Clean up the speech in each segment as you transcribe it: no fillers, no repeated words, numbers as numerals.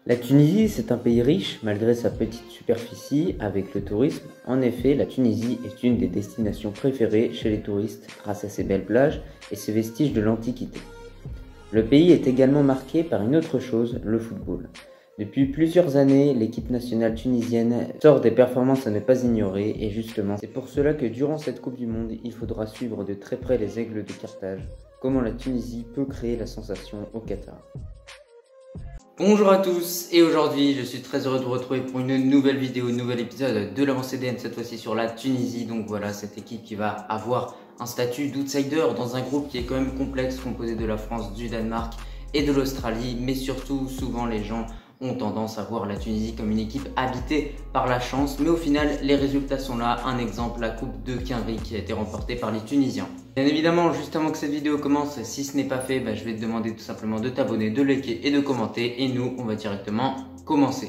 La Tunisie, c'est un pays riche malgré sa petite superficie avec le tourisme. En effet, la Tunisie est une des destinations préférées chez les touristes grâce à ses belles plages et ses vestiges de l'Antiquité. Le pays est également marqué par une autre chose, le football. Depuis plusieurs années, l'équipe nationale tunisienne sort des performances à ne pas ignorer et justement, c'est pour cela que durant cette Coupe du Monde, il faudra suivre de très près les Aigles de Carthage, comment la Tunisie peut créer la sensation au Qatar. Bonjour à tous et aujourd'hui je suis très heureux de vous retrouver pour une nouvelle vidéo, un nouvel épisode de l'Avance CDN, cette fois-ci sur la Tunisie. Donc voilà, cette équipe qui va avoir un statut d'outsider dans un groupe qui est quand même complexe, composé de la France, du Danemark et de l'Australie. Mais surtout, souvent les gens ont tendance à voir la Tunisie comme une équipe habitée par la chance. Mais au final, les résultats sont là. Un exemple, la Coupe de Quinry qui a été remportée par les Tunisiens. Bien évidemment, juste avant que cette vidéo commence, si ce n'est pas fait, je vais te demander tout simplement de t'abonner, de liker et de commenter. Et nous, on va directement commencer.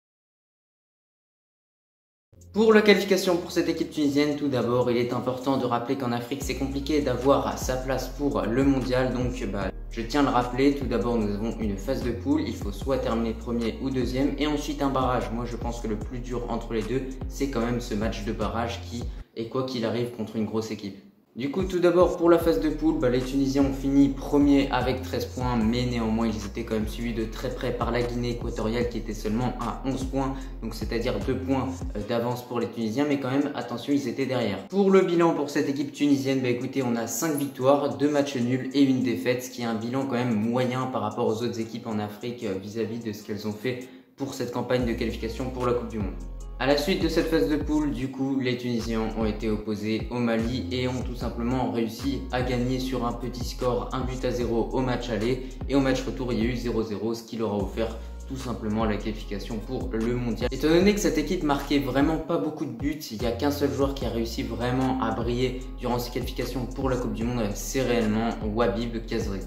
Pour la qualification pour cette équipe tunisienne, tout d'abord, il est important de rappeler qu'en Afrique, c'est compliqué d'avoir sa place pour le mondial. Donc, je tiens à le rappeler. Tout d'abord, nous avons une phase de poule. Il faut soit terminer premier ou deuxième et ensuite un barrage. Moi, je pense que le plus dur entre les deux, c'est quand même ce match de barrage qui est quoi qu'il arrive contre une grosse équipe. Du coup, tout d'abord, pour la phase de poule, les Tunisiens ont fini premier avec 13 points, mais néanmoins, ils étaient quand même suivis de très près par la Guinée équatoriale qui était seulement à 11 points, donc c'est-à-dire 2 points d'avance pour les Tunisiens, mais quand même, attention, ils étaient derrière. Pour le bilan pour cette équipe tunisienne, écoutez, on a 5 victoires, 2 matchs nuls et une défaite, ce qui est un bilan quand même moyen par rapport aux autres équipes en Afrique vis-à-vis de ce qu'elles ont fait pour cette campagne de qualification pour la Coupe du Monde. À la suite de cette phase de poule, du coup, les Tunisiens ont été opposés au Mali et ont tout simplement réussi à gagner sur un petit score, 1-0 au match aller. Et au match retour, il y a eu 0-0, ce qui leur a offert tout simplement la qualification pour le mondial. Étant donné que cette équipe marquait vraiment pas beaucoup de buts, il n'y a qu'un seul joueur qui a réussi vraiment à briller durant ses qualifications pour la Coupe du Monde, c'est réellement Wahbib Khazri.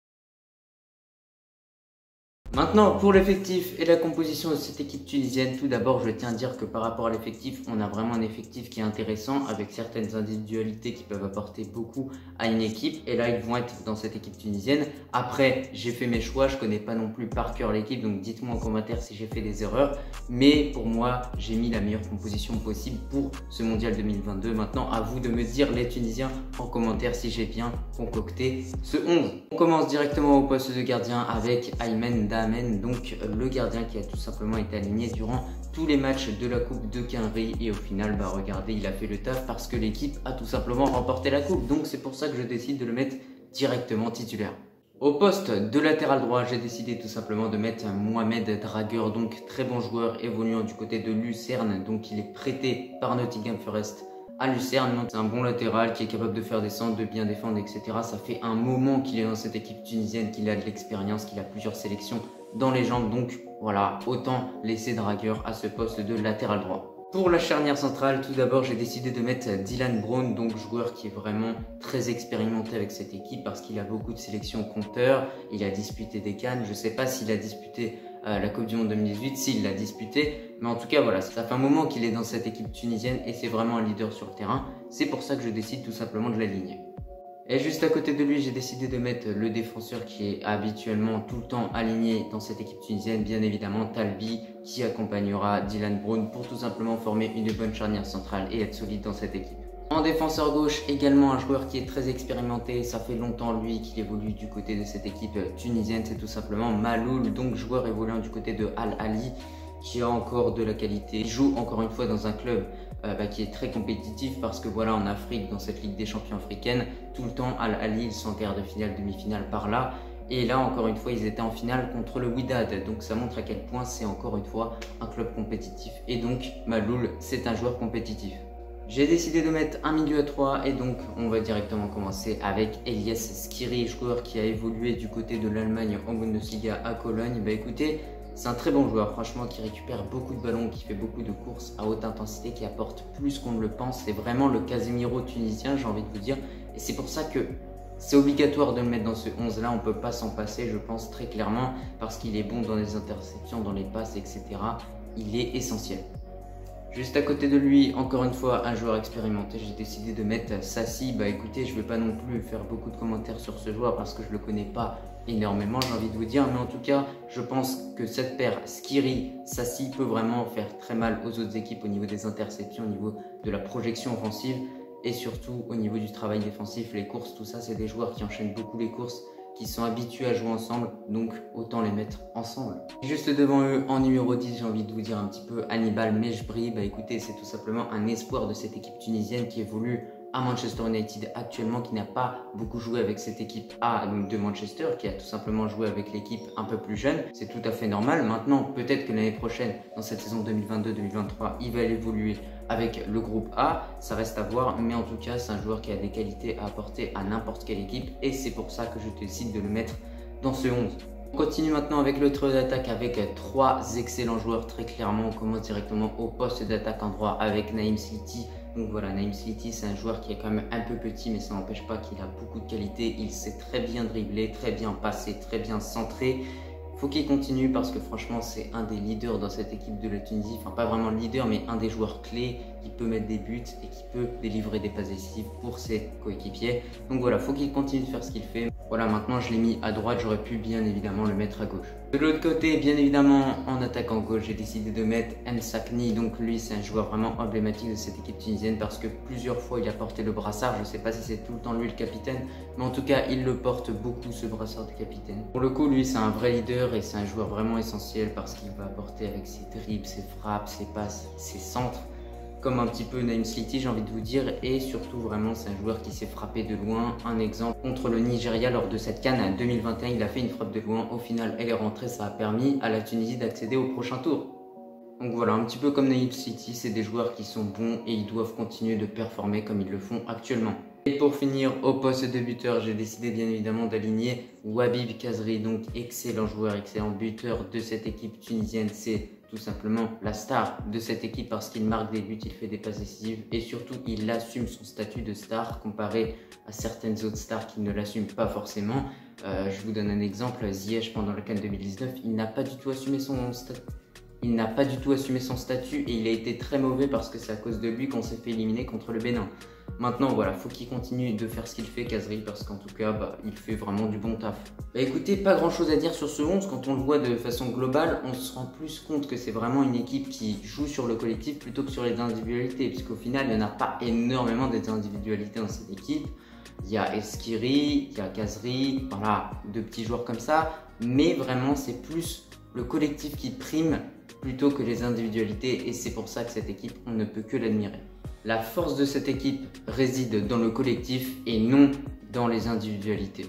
Maintenant, pour l'effectif et la composition de cette équipe tunisienne, tout d'abord, je tiens à dire que par rapport à l'effectif, on a vraiment un effectif qui est intéressant avec certaines individualités qui peuvent apporter beaucoup à une équipe. Et là, ils vont être dans cette équipe tunisienne. Après, j'ai fait mes choix, je connais pas non plus par cœur l'équipe, donc dites-moi en commentaire si j'ai fait des erreurs. Mais pour moi, j'ai mis la meilleure composition possible pour ce mondial 2022. Maintenant, à vous de me dire, les Tunisiens, en commentaire si j'ai bien concocté ce 11. On commence directement au poste de gardien avec Aymen Damen, donc le gardien qui a tout simplement été aligné durant tous les matchs de la Coupe de Quinry et au final, regardez, il a fait le taf parce que l'équipe a tout simplement remporté la Coupe. Donc c'est pour ça que je décide de le mettre directement titulaire. Au poste de latéral droit, j'ai décidé tout simplement de mettre Mohamed Dragueur, donc très bon joueur évoluant du côté de Lucerne, donc il est prêté par Nottingham Forest à Lucerne. C'est un bon latéral qui est capable de faire des centres, de bien défendre, etc. Ça fait un moment qu'il est dans cette équipe tunisienne, qu'il a de l'expérience, qu'il a plusieurs sélections dans les jambes. Donc voilà, autant laisser Dragueur à ce poste de latéral droit. Pour la charnière centrale, tout d'abord, j'ai décidé de mettre Dylan Brown, donc joueur qui est vraiment très expérimenté avec cette équipe parce qu'il a beaucoup de sélections compteurs. Il a disputé des CAN. Je ne sais pas s'il a disputé la Coupe du Monde 2018, s'il l'a disputé. Mais en tout cas, voilà, ça fait un moment qu'il est dans cette équipe tunisienne et c'est vraiment un leader sur le terrain. C'est pour ça que je décide tout simplement de l'aligner. Et juste à côté de lui, j'ai décidé de mettre le défenseur qui est habituellement tout le temps aligné dans cette équipe tunisienne, bien évidemment Talbi, qui accompagnera Dylan Brown pour tout simplement former une bonne charnière centrale et être solide dans cette équipe. En défenseur gauche, également un joueur qui est très expérimenté, ça fait longtemps lui qu'il évolue du côté de cette équipe tunisienne, c'est tout simplement Maloul, donc joueur évoluant du côté de Al Ahly, qui a encore de la qualité. Il joue encore une fois dans un club qui est très compétitif parce que voilà, en Afrique, dans cette Ligue des champions africaine, tout le temps Al Ahly, ils sont en quart de finale, demi-finale par là. Et là, encore une fois, ils étaient en finale contre le Wydad. Donc ça montre à quel point c'est encore une fois un club compétitif. Et donc Maloul, c'est un joueur compétitif. J'ai décidé de mettre un milieu à 3 et donc on va directement commencer avec Elias Skiri, joueur qui a évolué du côté de l'Allemagne en Bundesliga à Cologne. Écoutez, c'est un très bon joueur, franchement, qui récupère beaucoup de ballons, qui fait beaucoup de courses à haute intensité, qui apporte plus qu'on ne le pense. C'est vraiment le Casemiro tunisien, j'ai envie de vous dire. Et c'est pour ça que c'est obligatoire de le mettre dans ce 11-là. On ne peut pas s'en passer, je pense, très clairement, parce qu'il est bon dans les interceptions, dans les passes, etc. Il est essentiel. Juste à côté de lui, encore une fois, un joueur expérimenté, j'ai décidé de mettre Sassi. Bah écoutez, je ne vais pas non plus faire beaucoup de commentaires sur ce joueur parce que je ne le connais pas énormément, j'ai envie de vous dire. Mais en tout cas, je pense que cette paire Skiri-Sassi peut vraiment faire très mal aux autres équipes au niveau des interceptions, au niveau de la projection offensive et surtout au niveau du travail défensif, les courses, tout ça, c'est des joueurs qui enchaînent beaucoup les courses, qui sont habitués à jouer ensemble, donc autant les mettre ensemble. Juste devant eux, en numéro 10, j'ai envie de vous dire un petit peu Hannibal Mejbri. Bah écoutez, c'est tout simplement un espoir de cette équipe tunisienne qui évolue à Manchester United actuellement, qui n'a pas beaucoup joué avec cette équipe A de Manchester, qui a tout simplement joué avec l'équipe un peu plus jeune. C'est tout à fait normal. Maintenant, peut-être que l'année prochaine, dans cette saison 2022-2023, il va évoluer avec le groupe A, ça reste à voir, mais en tout cas c'est un joueur qui a des qualités à apporter à n'importe quelle équipe et c'est pour ça que je décide de le mettre dans ce 11. On continue maintenant avec le trio d'attaque avec trois excellents joueurs. Très clairement, on commence directement au poste d'attaque en droit avec Naïm Sliti. Donc voilà, Naïm Sliti, c'est un joueur qui est quand même un peu petit, mais ça n'empêche pas qu'il a beaucoup de qualité. Il sait très bien dribbler, très bien passer, très bien centrer. Faut qu'il continue parce que franchement c'est un des leaders dans cette équipe de la Tunisie, enfin pas vraiment le leader mais un des joueurs clés qui peut mettre des buts et qui peut délivrer des passes décisives pour ses coéquipiers. Donc voilà, faut qu'il continue de faire ce qu'il fait. Voilà, maintenant je l'ai mis à droite, j'aurais pu bien évidemment le mettre à gauche. De l'autre côté, bien évidemment, en attaquant gauche, j'ai décidé de mettre Msakni. Donc lui, c'est un joueur vraiment emblématique de cette équipe tunisienne parce que plusieurs fois, il a porté le brassard. Je ne sais pas si c'est tout le temps lui le capitaine, mais en tout cas, il le porte beaucoup, ce brassard de capitaine. Pour le coup, lui, c'est un vrai leader et c'est un joueur vraiment essentiel parce qu'il va apporter avec ses dribbles, ses frappes, ses passes, ses centres, comme un petit peu Naïm Sliti, j'ai envie de vous dire, et surtout vraiment c'est un joueur qui s'est frappé de loin. Un exemple contre le Nigeria lors de cette CAN 2021, il a fait une frappe de loin, au final elle est rentrée, ça a permis à la Tunisie d'accéder au prochain tour. Donc voilà, un petit peu comme Naïm Sliti, c'est des joueurs qui sont bons et ils doivent continuer de performer comme ils le font actuellement. Et pour finir, au poste de buteur, j'ai décidé bien évidemment d'aligner Wahbib Khazri, donc excellent joueur, excellent buteur de cette équipe tunisienne. C'est tout simplement la star de cette équipe parce qu'il marque des buts, il fait des passes décisives et surtout il assume son statut de star comparé à certaines autres stars qui ne l'assument pas forcément. Je vous donne un exemple, Ziyech pendant le CAN 2019, il n'a pas du tout assumé son statut. Il n'a pas du tout assumé son statut et il a été très mauvais parce que c'est à cause de lui qu'on s'est fait éliminer contre le Bénin. Maintenant, voilà, faut qu'il continue de faire ce qu'il fait, Khazri, parce qu'en tout cas, il fait vraiment du bon taf. Écoutez, pas grand chose à dire sur ce 11. Quand on le voit de façon globale, on se rend plus compte que c'est vraiment une équipe qui joue sur le collectif plutôt que sur les individualités, puisqu'au final, il n'y en a pas énormément d'individualités dans cette équipe. Il y a Eskiri, il y a Khazri, voilà, deux petits joueurs comme ça, mais vraiment, c'est plus le collectif qui prime plutôt que les individualités et c'est pour ça que cette équipe, on ne peut que l'admirer. La force de cette équipe réside dans le collectif et non dans les individualités.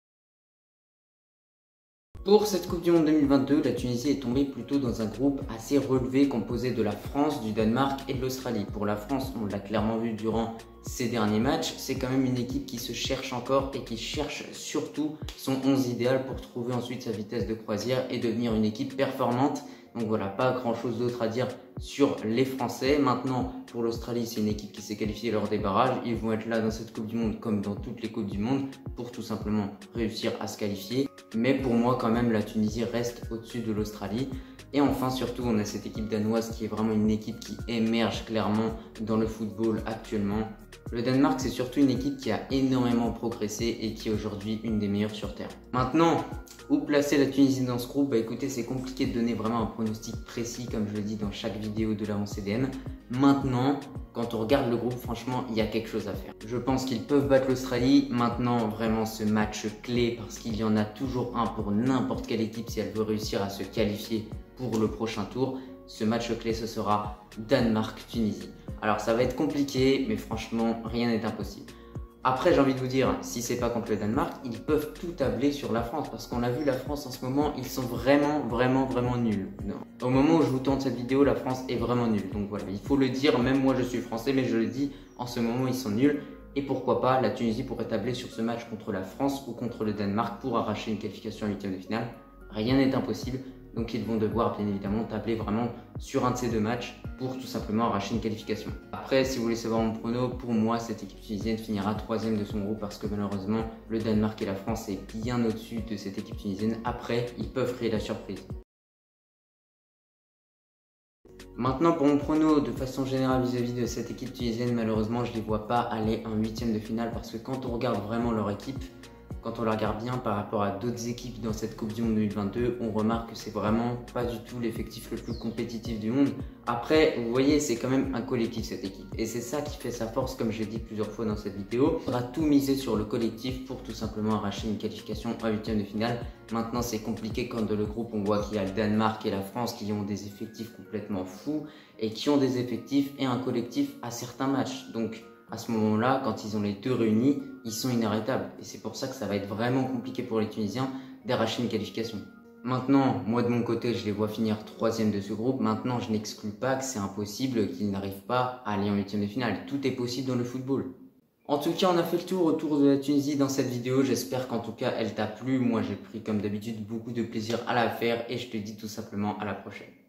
Pour cette Coupe du Monde 2022, la Tunisie est tombée plutôt dans un groupe assez relevé composé de la France, du Danemark et de l'Australie. Pour la France, on l'a clairement vu durant ces derniers matchs, c'est quand même une équipe qui se cherche encore et qui cherche surtout son 11 idéal pour trouver ensuite sa vitesse de croisière et devenir une équipe performante. Donc voilà, pas grand chose d'autre à dire sur les Français. Maintenant, pour l'Australie, c'est une équipe qui s'est qualifiée lors des barrages. Ils vont être là dans cette Coupe du Monde comme dans toutes les Coupes du Monde pour tout simplement réussir à se qualifier. Mais pour moi, quand même, la Tunisie reste au-dessus de l'Australie. Et enfin, surtout, on a cette équipe danoise qui est vraiment une équipe qui émerge clairement dans le football actuellement. Le Danemark, c'est surtout une équipe qui a énormément progressé et qui est aujourd'hui une des meilleures sur Terre. Maintenant, où placer la Tunisie dans ce groupe? Écoutez, c'est compliqué de donner vraiment un pronostic précis, comme je le dis dans chaque vidéo de la 11CDM. Maintenant, quand on regarde le groupe, franchement, il y a quelque chose à faire. Je pense qu'ils peuvent battre l'Australie. Maintenant, vraiment, ce match clé, parce qu'il y en a toujours un pour n'importe quelle équipe si elle veut réussir à se qualifier pour le prochain tour. Ce match clé, ce sera Danemark-Tunisie. Alors, ça va être compliqué, mais franchement, rien n'est impossible. Après, j'ai envie de vous dire, si c'est pas contre le Danemark, ils peuvent tout tabler sur la France parce qu'on a vu la France en ce moment, ils sont vraiment nuls. Non. Au moment où je vous tourne cette vidéo, la France est vraiment nulle. Donc voilà, il faut le dire, même moi je suis français, mais je le dis, en ce moment ils sont nuls. Et pourquoi pas, la Tunisie pourrait tabler sur ce match contre la France ou contre le Danemark pour arracher une qualification en huitième de finale. Rien n'est impossible. Donc ils vont devoir bien évidemment tabler vraiment sur un de ces deux matchs pour tout simplement arracher une qualification. Après, si vous voulez savoir mon prono, pour moi cette équipe tunisienne finira 3e de son groupe parce que malheureusement le Danemark et la France est bien au-dessus de cette équipe tunisienne. Après, ils peuvent créer la surprise. Maintenant, pour mon prono, de façon générale vis-à-vis de cette équipe tunisienne, malheureusement, je ne les vois pas aller en huitième de finale parce que quand on regarde vraiment leur équipe, quand on la regarde bien par rapport à d'autres équipes dans cette Coupe du Monde 2022, on remarque que c'est vraiment pas du tout l'effectif le plus compétitif du monde. Après, vous voyez, c'est quand même un collectif cette équipe. Et c'est ça qui fait sa force, comme je l'ai dit plusieurs fois dans cette vidéo. Il faudra tout miser sur le collectif pour tout simplement arracher une qualification en huitième de finale. Maintenant, c'est compliqué quand dans le groupe, on voit qu'il y a le Danemark et la France qui ont des effectifs complètement fous et qui ont des effectifs et un collectif à certains matchs. Donc, à ce moment-là, quand ils ont les deux réunis, ils sont inarrêtables. Et c'est pour ça que ça va être vraiment compliqué pour les Tunisiens d'arracher une qualification. Maintenant, moi de mon côté, je les vois finir troisième de ce groupe. Maintenant, je n'exclus pas que c'est impossible qu'ils n'arrivent pas à aller en huitième de finale. Tout est possible dans le football. En tout cas, on a fait le tour autour de la Tunisie dans cette vidéo. J'espère qu'en tout cas, elle t'a plu. Moi, j'ai pris comme d'habitude beaucoup de plaisir à la faire et je te dis tout simplement à la prochaine.